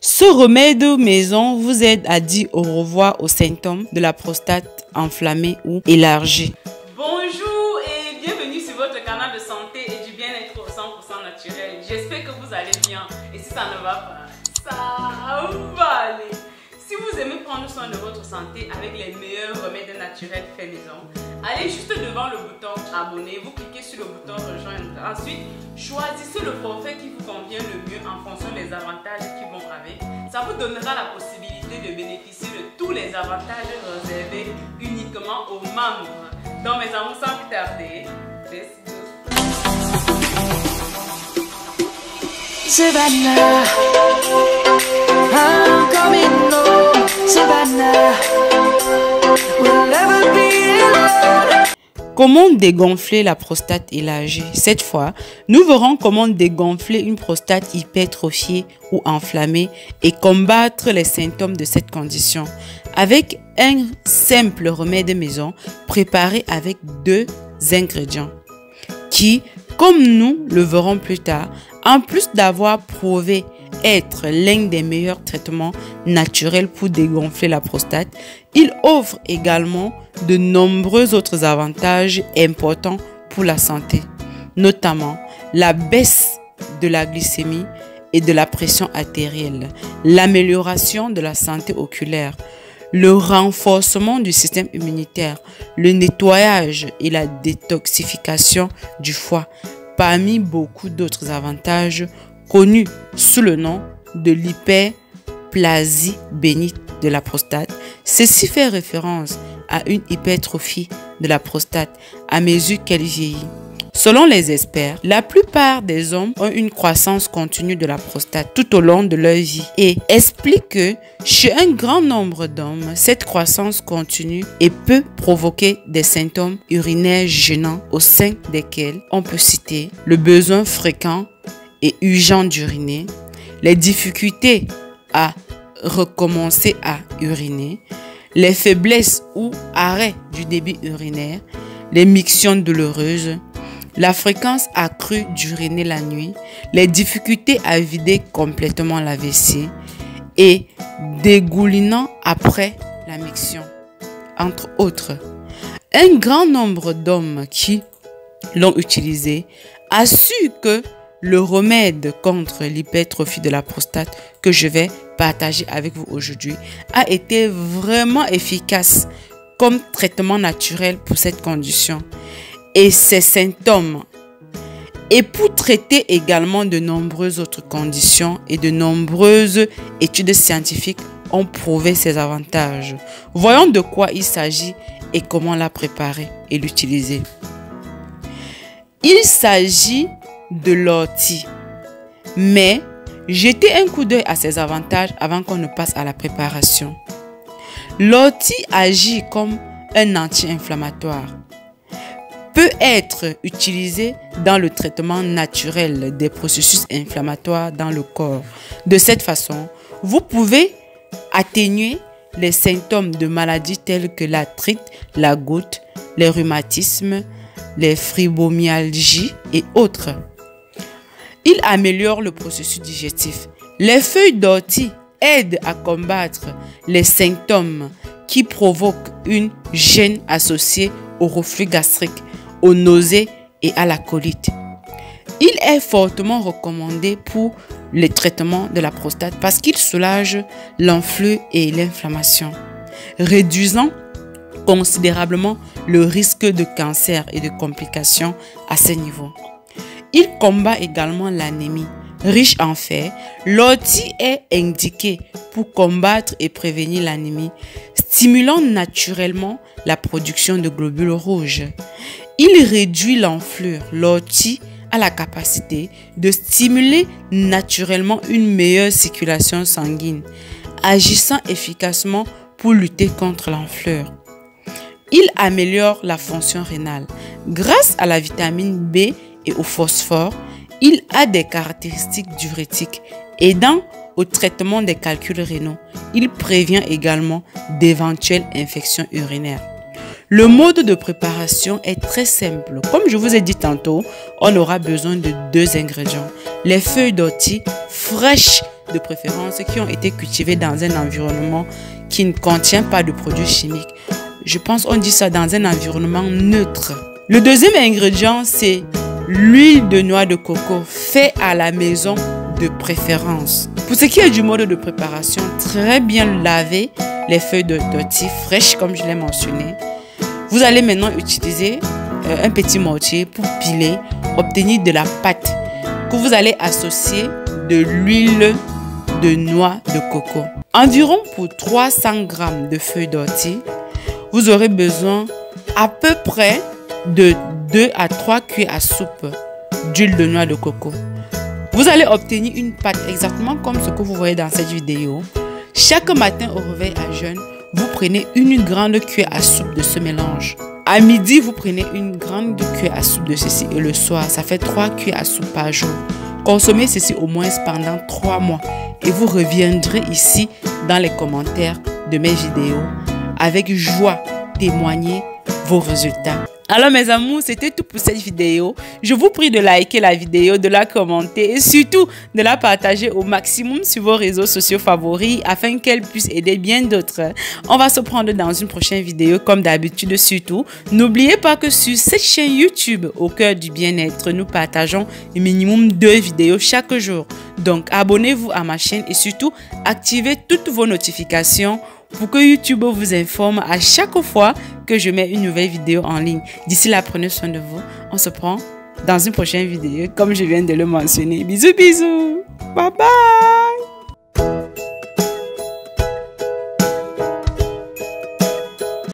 Ce remède maison vous aide à dire au revoir aux symptômes de la prostate enflammée ou élargie. Bonjour et bienvenue sur votre canal de santé et du bien-être 100% naturel. J'espère que vous allez bien et si ça ne va pas, ça va aller. Si vous aimez prendre soin de votre santé avec les meilleurs remèdes naturels faits maison, allez juste devant le bouton abonner, vous cliquez sur le bouton rejoindre. Ensuite, choisissez le forfait qui vous convient le mieux en fonction des avantages qui vont avec. Ça vous donnera la possibilité de bénéficier de tous les avantages réservés uniquement aux membres. Donc mes amours, sans plus tarder, let's go. Savannah, I'm coming home. Savannah, we'll never be alone. Comment dégonfler la prostate élargie? Cette fois, nous verrons comment dégonfler une prostate hypertrophiée ou enflammée et combattre les symptômes de cette condition avec un simple remède maison préparé avec 2 ingrédients qui, comme nous le verrons plus tard, en plus d'avoir prouvé être l'un des meilleurs traitements naturels pour dégonfler la prostate, il offre également de nombreux autres avantages importants pour la santé, notamment la baisse de la glycémie et de la pression artérielle, l'amélioration de la santé oculaire, le renforcement du système immunitaire, le nettoyage et la détoxification du foie, parmi beaucoup d'autres avantages connus sous le nom de l'hyperplasie bénigne de la prostate. Ceci fait référence à une hypertrophie de la prostate à mesure qu'elle vieillit. Selon les experts, la plupart des hommes ont une croissance continue de la prostate tout au long de leur vie et expliquent que chez un grand nombre d'hommes, cette croissance continue et peut provoquer des symptômes urinaires gênants au sein desquels on peut citer le besoin fréquent et urgent d'uriner, les difficultés à recommencer à uriner, les faiblesses ou arrêts du débit urinaire, les mictions douloureuses, la fréquence accrue d'uriner la nuit, les difficultés à vider complètement la vessie et dégoulinant après la miction, entre autres. Un grand nombre d'hommes qui l'ont utilisé assurent que le remède contre l'hypertrophie de la prostate que je vais partager avec vous aujourd'hui a été vraiment efficace comme traitement naturel pour cette condition et ses symptômes, et pour traiter également de nombreuses autres conditions et de nombreuses études scientifiques ont prouvé ses avantages. Voyons de quoi il s'agit et comment la préparer et l'utiliser. Il s'agit de l'ortie, mais jetez un coup d'œil à ses avantages avant qu'on ne passe à la préparation. L'ortie agit comme un anti-inflammatoire, peut être utilisé dans le traitement naturel des processus inflammatoires dans le corps. De cette façon, vous pouvez atténuer les symptômes de maladies telles que l'arthrite, la goutte, les rhumatismes, les fibromyalgies et autres. Il améliore le processus digestif. Les feuilles d'ortie aident à combattre les symptômes qui provoquent une gêne associée au reflux gastrique, aux nausées et à la colite. Il est fortement recommandé pour les traitements de la prostate parce qu'il soulage l'enflure et l'inflammation, réduisant considérablement le risque de cancer et de complications à ce niveau. Il combat également l'anémie. Riche en fer, l'ortie est indiquée pour combattre et prévenir l'anémie, stimulant naturellement la production de globules rouges. Il réduit l'enflure. L'ortie a la capacité de stimuler naturellement une meilleure circulation sanguine, agissant efficacement pour lutter contre l'enflure. Il améliore la fonction rénale. Grâce à la vitamine B et au phosphore, il a des caractéristiques diurétiques, aidant au traitement des calculs rénaux. Il prévient également d'éventuelles infections urinaires. Le mode de préparation est très simple. Comme je vous ai dit tantôt, on aura besoin de 2 ingrédients. Les feuilles d'ortie fraîches de préférence qui ont été cultivés dans un environnement qui ne contient pas de produits chimiques. Je pense qu'on dit ça dans un environnement neutre. Le deuxième ingrédient, c'est l'huile de noix de coco fait à la maison de préférence. Pour ce qui est du mode de préparation, très bien laver les feuilles d'ortie fraîches comme je l'ai mentionné. Vous allez maintenant utiliser un petit mortier pour piler, obtenir de la pâte que vous allez associer de l'huile de noix de coco. Environ pour 300 g de feuilles d'ortie, vous aurez besoin à peu près de 2 à 3 cuillères à soupe d'huile de noix de coco. Vous allez obtenir une pâte exactement comme ce que vous voyez dans cette vidéo. Chaque matin au réveil à jeûne, vous prenez une grande cuillère à soupe de ce mélange. À midi, vous prenez une grande cuillère à soupe de ceci et le soir, ça fait 3 cuillères à soupe par jour. Consommez ceci au moins pendant 3 mois et vous reviendrez ici dans les commentaires de mes vidéos avec joie témoigner vos résultats. Alors mes amours, c'était tout pour cette vidéo. Je vous prie de liker la vidéo, de la commenter et surtout de la partager au maximum sur vos réseaux sociaux favoris afin qu'elle puisse aider bien d'autres. On va se prendre dans une prochaine vidéo comme d'habitude surtout. N'oubliez pas que sur cette chaîne YouTube, au cœur du bien-être, nous partageons au minimum 2 vidéos chaque jour. Donc abonnez-vous à ma chaîne et surtout activez toutes vos notifications pour que YouTube vous informe à chaque fois que je mets une nouvelle vidéo en ligne. D'ici là, prenez soin de vous. On se prend dans une prochaine vidéo, comme je viens de le mentionner. Bisous, bisous. Bye bye.